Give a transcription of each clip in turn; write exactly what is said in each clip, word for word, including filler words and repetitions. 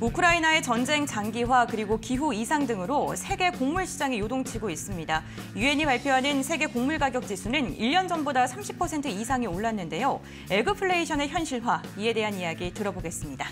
우크라이나의 전쟁 장기화 그리고 기후 이상 등으로 세계 곡물 시장이 요동치고 있습니다. 유엔이 발표하는 세계 곡물 가격 지수는 일 년 전보다 삼십 퍼센트 이상이 올랐는데요. 에그플레이션의 현실화, 이에 대한 이야기 들어보겠습니다.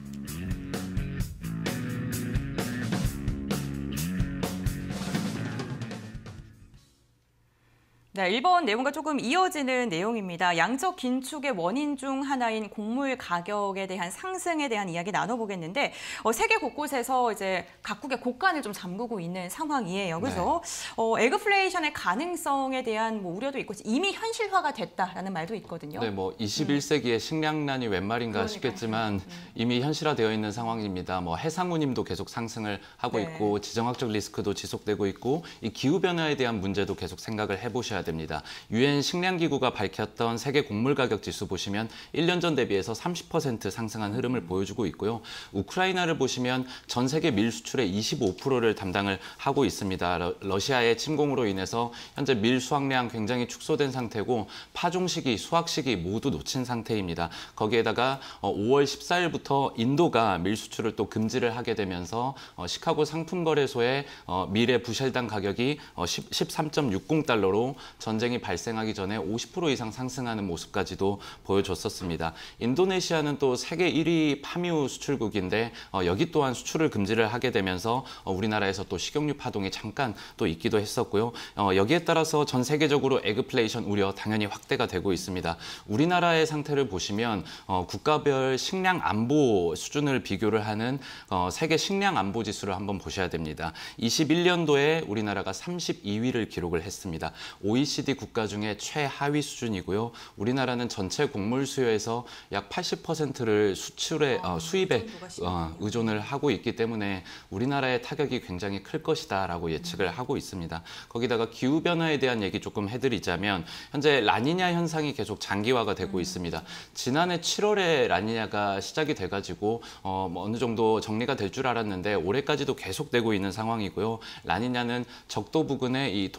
네, 일본 내용과 조금 이어지는 내용입니다. 양적 긴축의 원인 중 하나인 곡물 가격에 대한 상승에 대한 이야기 나눠보겠는데 어, 세계 곳곳에서 이제 각국의 곡간을 좀 잠그고 있는 상황이에요. 그래서 네. 어, 에그플레이션의 가능성에 대한 뭐 우려도 있고 이미 현실화가 됐다라는 말도 있거든요. 네, 뭐 이십일 세기에 음. 식량난이 웬 말인가 그러니까요. 싶겠지만 음. 이미 현실화되어 있는 상황입니다. 뭐 해상운임도 계속 상승을 하고 네. 있고 지정학적 리스크도 지속되고 있고 이 기후 변화에 대한 문제도 계속 생각을 해보셔야 됩니다. 유엔 식량기구가 밝혔던 세계 곡물 가격 지수 보시면 일 년 전 대비해서 삼십 퍼센트 상승한 흐름을 보여주고 있고요. 우크라이나를 보시면 전 세계 밀 수출의 이십오 퍼센트를 담당을 하고 있습니다. 러, 러시아의 침공으로 인해서 현재 밀 수확량 굉장히 축소된 상태고 파종 시기, 수확 시기 모두 놓친 상태입니다. 거기에다가 오월 십사일부터 인도가 밀 수출을 또 금지를 하게 되면서 시카고 상품거래소의 밀의 부셜당 가격이 십삼 점 육공 달러로 전쟁이 발생하기 전에 오십 퍼센트 이상 상승하는 모습까지도 보여줬었습니다. 인도네시아는 또 세계 일 위 파뮤 수출국인데 어, 여기 또한 수출을 금지를 하게 되면서 어, 우리나라에서 또 식용유 파동이 잠깐 또 있기도 했었고요. 어, 여기에 따라서 전 세계적으로 에그플레이션 우려 당연히 확대가 되고 있습니다. 우리나라의 상태를 보시면 어, 국가별 식량 안보 수준을 비교를 하는 어, 세계 식량 안보 지수를 한번 보셔야 됩니다. 이십일 년도에 우리나라가 삼십이 위를 기록을 했습니다. 오이시디 국가 중에 최하위 수준이고요. 우리나라는 전체 곡물 수요에서 약 팔십 퍼센트를 수출에 어, 수입에 어, 의존을 하고 있기 때문에 우리나라의 타격이 굉장히 클 것이다라고 예측을 하고 있습니다. 거기다가 기후 변화에 대한 얘기 조금 해드리자면 현재 라니냐 현상이 계속 장기화가 되고 있습니다. 지난해 칠월에 라니냐가 시작이 돼가지고 어, 뭐 어느 정도 정리가 될 줄 알았는데 올해까지도 계속되고 있는 상황이고요. 라니냐는 적도 부근의 이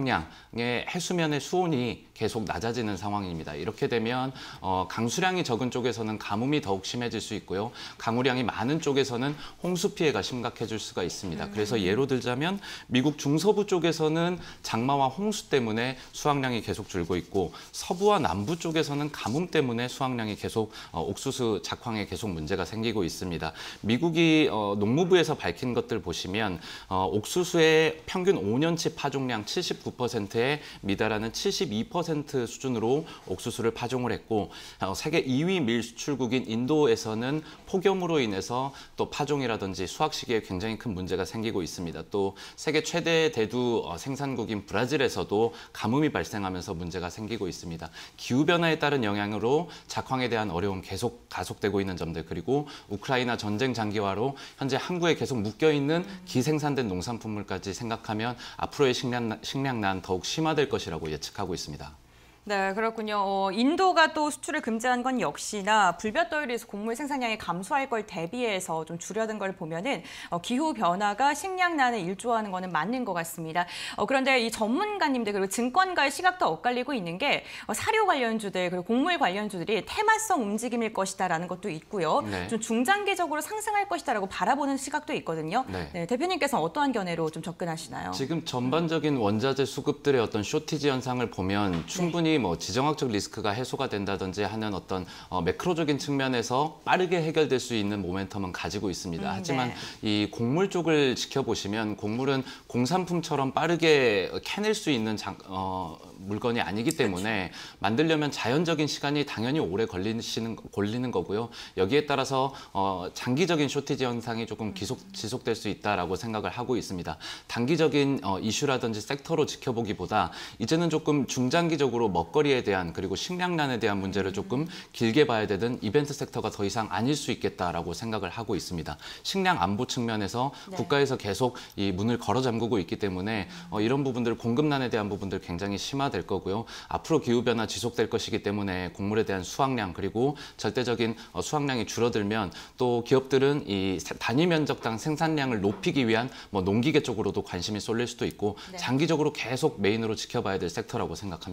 동태평양의 해수면의 수온이 계속 낮아지는 상황입니다. 이렇게 되면 어, 강수량이 적은 쪽에서는 가뭄이 더욱 심해질 수 있고요. 강우량이 많은 쪽에서는 홍수 피해가 심각해질 수가 있습니다. 그래서 예로 들자면 미국 중서부 쪽에서는 장마와 홍수 때문에 수확량이 계속 줄고 있고 서부와 남부 쪽에서는 가뭄 때문에 수확량이 계속 어, 옥수수 작황에 계속 문제가 생기고 있습니다. 미국이 어, 농무부에서 밝힌 것들 보시면 어, 옥수수의 평균 오 년치 파종량 칠십구 퍼센트에 미달하는 칠십이 퍼센트 수준으로 옥수수를 파종을 했고 어, 세계 이 위 밀 수출국인 인도에서는 폭염으로 인해서 또 파종이라든지 수확 시기에 굉장히 큰 문제가 생기고 있습니다. 또 세계 최대 대두 어, 생산국인 브라질에서도 가뭄이 발생하면서 문제가 생기고 있습니다. 기후변화에 따른 영향으로 작황에 대한 어려움 계속 가속되고 있는 점들 그리고 우크라이나 전쟁 장기화로 현재 항구에 계속 묶여있는 기생산된 농산품물까지 생각하면 앞으로의 식량, 식량난 더욱 심화될 것이라고 예측하고 있습니다. 네, 그렇군요. 어, 인도가 또 수출을 금지한 건 역시나 불볕더위에서 곡물 생산량이 감소할 걸 대비해서 좀 줄여든 걸 보면은 어, 기후 변화가 식량난에 일조하는 거는 맞는 것 같습니다. 어, 그런데 이 전문가님들 그리고 증권가의 시각도 엇갈리고 있는 게 어, 사료 관련주들 그리고 곡물 관련주들이 테마성 움직임일 것이다라는 것도 있고요. 네. 좀 중장기적으로 상승할 것이다라고 바라보는 시각도 있거든요. 네. 네, 대표님께서는 어떠한 견해로 좀 접근하시나요? 지금 전반적인 원자재 수급들의 어떤 쇼티지 현상을 보면 충분히 네. 뭐 지정학적 리스크가 해소가 된다든지 하는 어떤 어, 매크로적인 측면에서 빠르게 해결될 수 있는 모멘텀은 가지고 있습니다. 음, 하지만 네. 이 곡물 쪽을 지켜보시면 곡물은 공산품처럼 빠르게 캐낼 수 있는 장, 어, 물건이 아니기 때문에 그렇죠. 만들려면 자연적인 시간이 당연히 오래 걸리시는, 걸리는 거고요. 여기에 따라서 어, 장기적인 쇼티지 현상이 조금 기속, 지속될 수 있다라고 생각을 하고 있습니다. 단기적인 어, 이슈라든지 섹터로 지켜보기보다 이제는 조금 중장기적으로 먹거리에 대한 그리고 식량난에 대한 문제를 조금 길게 봐야 되는 이벤트 섹터가 더 이상 아닐 수 있겠다라고 생각을 하고 있습니다. 식량 안보 측면에서 네. 국가에서 계속 이 문을 걸어 잠그고 있기 때문에 어, 이런 부분들 공급난에 대한 부분들 굉장히 심화될 거고요. 앞으로 기후변화 지속될 것이기 때문에 곡물에 대한 수확량 그리고 절대적인 어, 수확량이 줄어들면 또 기업들은 이 단위 면적당 생산량을 높이기 위한 뭐 농기계 쪽으로도 관심이 쏠릴 수도 있고 네. 장기적으로 계속 메인으로 지켜봐야 될 섹터라고 생각합니다.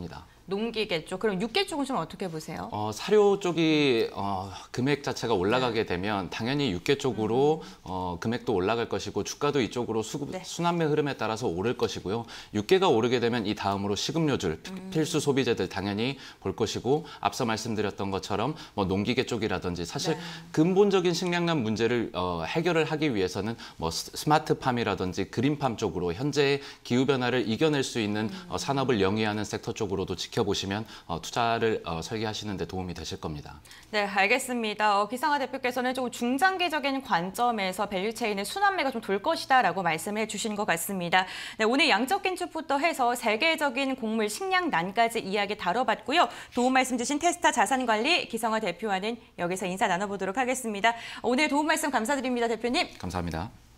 농기계 쪽, 그럼 육계 쪽은 좀 어떻게 보세요? 어, 사료 쪽이 어, 금액 자체가 올라가게 되면 당연히 육계 쪽으로 어, 금액도 올라갈 것이고 주가도 이쪽으로 수, 네. 순환매 흐름에 따라서 오를 것이고요. 육계가 오르게 되면 이 다음으로 식음료줄, 음. 필수 소비재들 당연히 볼 것이고 앞서 말씀드렸던 것처럼 뭐 농기계 쪽이라든지 사실 네. 근본적인 식량난 문제를 어, 해결을 하기 위해서는 뭐 스마트팜이라든지 그린팜 쪽으로 현재의 기후변화를 이겨낼 수 있는 음. 어, 산업을 영위하는 섹터 쪽으로도 지켜보시면 어, 투자를 어, 설계하시는 데 도움이 되실 겁니다. 네, 알겠습니다. 어, 기상하 대표께서는 조금 중장기적인 관점에서 밸류체인의 순환매가 좀 돌 것이다라고 말씀해 주신 것 같습니다. 네, 오늘 양적 긴축부터 해서 세계적인 곡물 식량난까지 이야기 다뤄봤고요. 도움 말씀 주신 테스타 자산관리 기상하 대표와는 여기서 인사 나눠보도록 하겠습니다. 오늘 도움 말씀 감사드립니다, 대표님. 감사합니다.